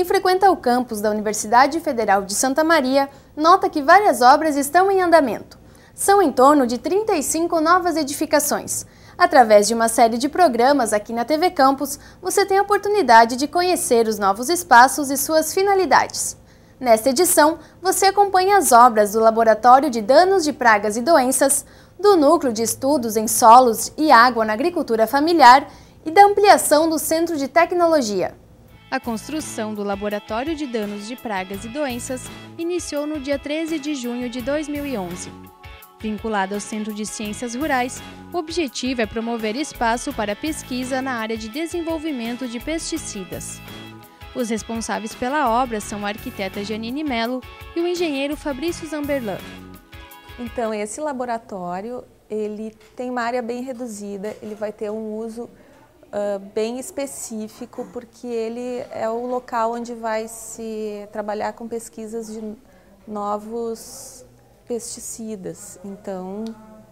Quem frequenta o campus da Universidade Federal de Santa Maria nota que várias obras estão em andamento. São em torno de 35 novas edificações. Através de uma série de programas aqui na TV Campus, você tem a oportunidade de conhecer os novos espaços e suas finalidades. Nesta edição, você acompanha as obras do Laboratório de Danos de Pragas e Doenças, do Núcleo de Estudos em Solos e Água na Agricultura Familiar e da ampliação do Centro de Tecnologia. A construção do Laboratório de Danos de Pragas e Doenças iniciou no dia 13 de junho de 2011. Vinculado ao Centro de Ciências Rurais, o objetivo é promover espaço para pesquisa na área de desenvolvimento de pesticidas. Os responsáveis pela obra são a arquiteta Janine Mello e o engenheiro Fabrício Zamberlan. Então, esse laboratório ele tem uma área bem reduzida, ele vai ter um uso bem específico, porque ele é o local onde vai se trabalhar com pesquisas de novos pesticidas. Então,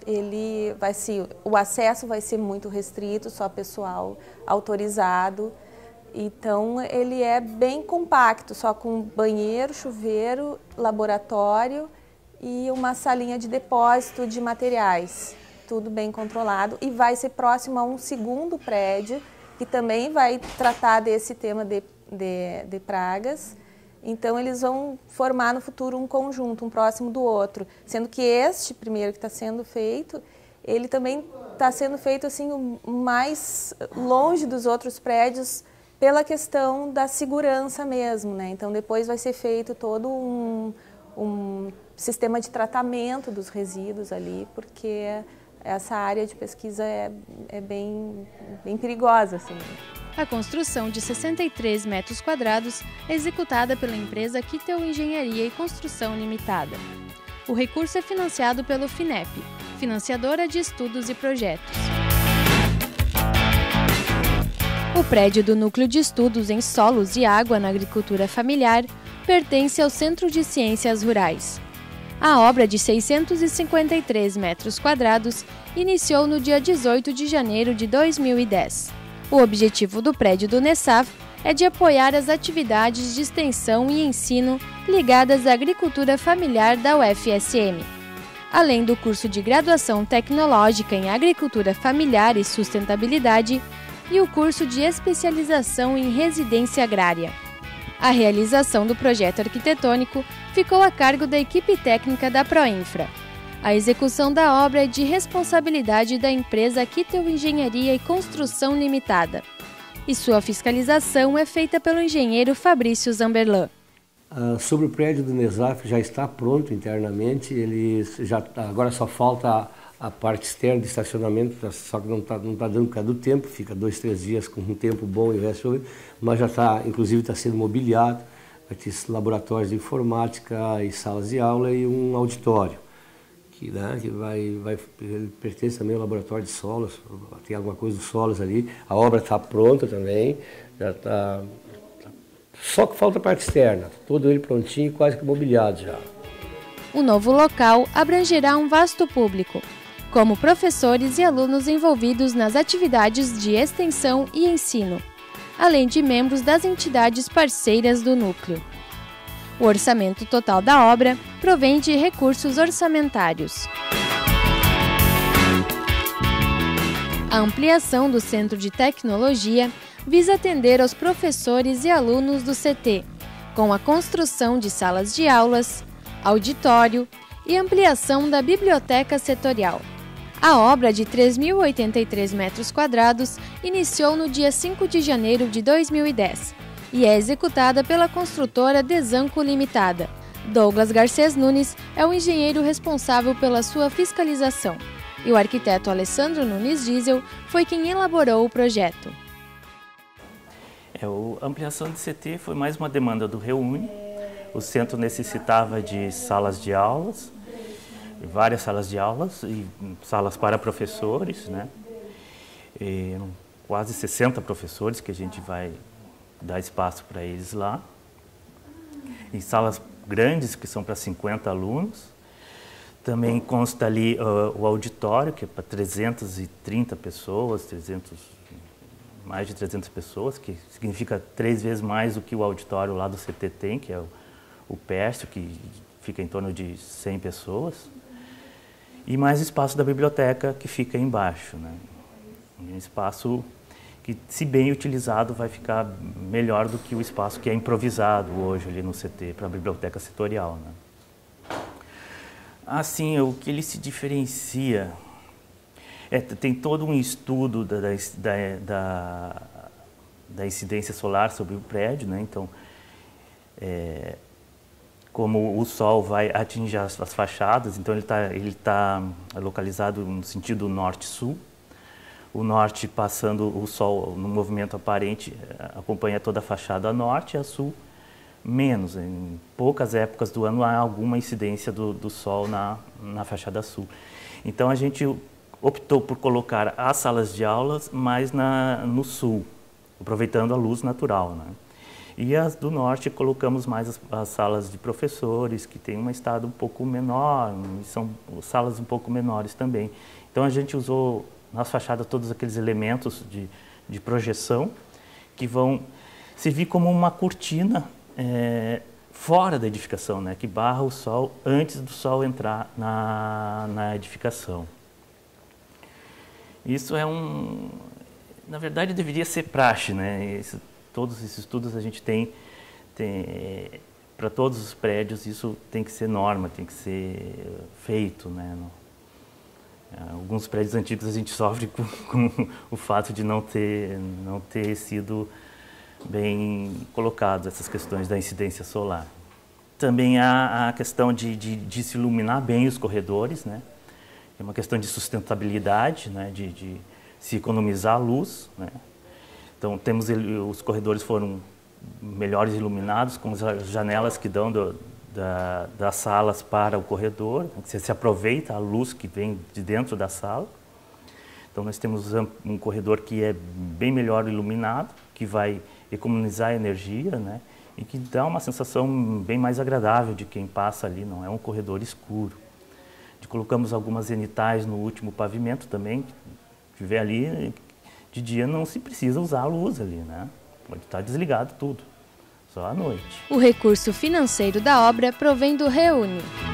o acesso vai ser muito restrito, só pessoal autorizado. Então, ele é bem compacto, só com banheiro, chuveiro, laboratório e uma salinha de depósito de materiais. Tudo bem controlado, e vai ser próximo a um segundo prédio que também vai tratar desse tema de pragas. Então, eles vão formar no futuro um conjunto, um próximo do outro, sendo que este primeiro que está sendo feito, ele também está sendo feito assim mais longe dos outros prédios pela questão da segurança mesmo, né? Então, depois vai ser feito todo um sistema de tratamento dos resíduos ali, porque essa área de pesquisa é bem perigosa, assim. A construção de 63 metros quadrados é executada pela empresa Kittel Engenharia e Construção Limitada. O recurso é financiado pelo FINEP, Financiadora de Estudos e Projetos. O prédio do Núcleo de Estudos em Solos e Água na Agricultura Familiar pertence ao Centro de Ciências Rurais. A obra de 653 metros quadrados iniciou no dia 18 de janeiro de 2010. O objetivo do prédio do NESAF é de apoiar as atividades de extensão e ensino ligadas à agricultura familiar da UFSM. Além do curso de graduação tecnológica em agricultura familiar e sustentabilidade e o curso de especialização em residência agrária. A realização do projeto arquitetônico ficou a cargo da equipe técnica da Proinfra. A execução da obra é de responsabilidade da empresa Kittel Engenharia e Construção Limitada, e sua fiscalização é feita pelo engenheiro Fabrício Zamberlan. Sobre o prédio do NESAF, já está pronto internamente, agora só falta a parte externa de estacionamento, só que não tá dando por causa do tempo, fica 2, 3 dias com um tempo bom e resto, mas já está, inclusive está sendo mobiliado, vai ter laboratórios de informática e salas de aula e um auditório, que ele pertence também ao laboratório de solos, tem alguma coisa dos solos ali, a obra está pronta também, já está, só que falta a parte externa, todo ele prontinho, quase que mobiliado já. O novo local abrangerá um vasto público, como professores e alunos envolvidos nas atividades de extensão e ensino, além de membros das entidades parceiras do núcleo. O orçamento total da obra provém de recursos orçamentários. A ampliação do Centro de Tecnologia visa atender aos professores e alunos do CT, com a construção de salas de aulas, auditório e ampliação da biblioteca setorial. A obra de 3.083 metros quadrados iniciou no dia 5 de janeiro de 2010 e é executada pela construtora Desanco Limitada. Douglas Garcês Nunes é o engenheiro responsável pela sua fiscalização e o arquiteto Alessandro Nunes Diesel foi quem elaborou o projeto. A ampliação de CT foi mais uma demanda do Reúne. O centro necessitava de salas de aulas, várias salas de aulas e salas para professores, né? Quase 60 professores que a gente vai dar espaço para eles lá. E salas grandes que são para 50 alunos. Também consta ali o auditório, que é para 330 pessoas, mais de 300 pessoas, que significa 3 vezes mais do que o auditório lá do CT tem, que é o Pércio, que fica em torno de 100 pessoas. E mais espaço da biblioteca, que fica embaixo, né? Um espaço que, se bem utilizado, vai ficar melhor do que o espaço que é improvisado hoje ali no CT para a biblioteca setorial, né? Assim, o que ele se diferencia tem todo um estudo da incidência solar sobre o prédio, né? Então, como o sol vai atingir as fachadas, então ele tá localizado no sentido norte-sul. O norte, passando o sol no movimento aparente, acompanha toda a fachada norte, e a sul menos. Em poucas épocas do ano há alguma incidência do sol na fachada sul. Então a gente optou por colocar as salas de aulas mais no sul, aproveitando a luz natural, né? E as do norte colocamos mais as salas de professores, que tem um estado um pouco menor, são salas um pouco menores também. Então a gente usou nas fachadas todos aqueles elementos de projeção que vão servir como uma cortina fora da edificação, né? Que barra o sol antes do sol entrar na edificação. Isso na verdade deveria ser praxe, né? Todos esses estudos a gente tem para todos os prédios, isso tem que ser norma, tem que ser feito, né? Alguns prédios antigos a gente sofre com o fato de não ter sido bem colocado essas questões da incidência solar. Também há a questão de se iluminar bem os corredores, né? É uma questão de sustentabilidade, né? De se economizar a luz, né? Então, os corredores foram melhores iluminados, com as janelas que dão das salas para o corredor, né? Você se aproveita a luz que vem de dentro da sala. Então, nós temos um corredor que é bem melhor iluminado, que vai economizar energia, né? E que dá uma sensação bem mais agradável de quem passa ali, não é um corredor escuro. Colocamos algumas zenitais no último pavimento também, que vê ali. De dia não se precisa usar a luz ali, né? Pode estar desligado tudo, só à noite. O recurso financeiro da obra provém do REUNE.